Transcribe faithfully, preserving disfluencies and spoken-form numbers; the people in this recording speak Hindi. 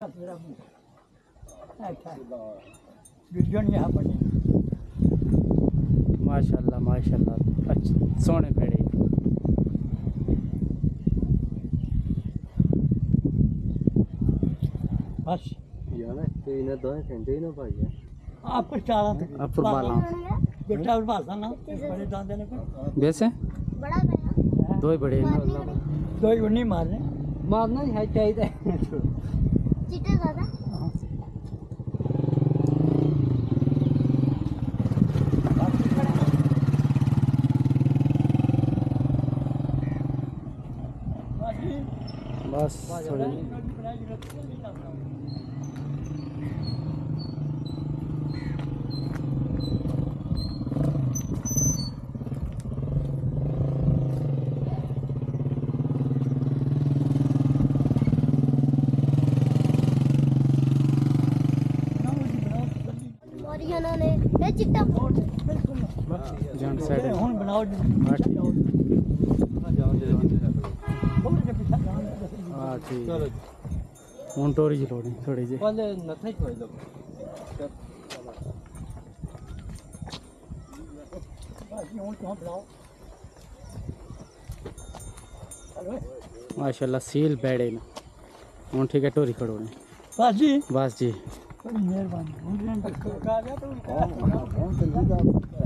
माशाल्लाह माशाल्लाह अच्छे सोने पेड़े बस यार तो इन्हें दो घंटे ही ना भाई आप चाला अपर बाला बेटा और भाषा ना बड़े दांते ने वैसे बड़ा गया दो ही बड़े दो ही नहीं मारने मारना है चाहिए चिट्टे दादा बस इन्होंने ये चिट्टा जंग साइड हुन बनाओ हां ठीक चलो हुन टोरी चलोनी थोड़ी जी पहले न थे कोई लोग माशाल्लाह सील बैठे ना हुन ठीक है टोरी खड़ोनी बस जी बस जी बड़ी मेहरबानी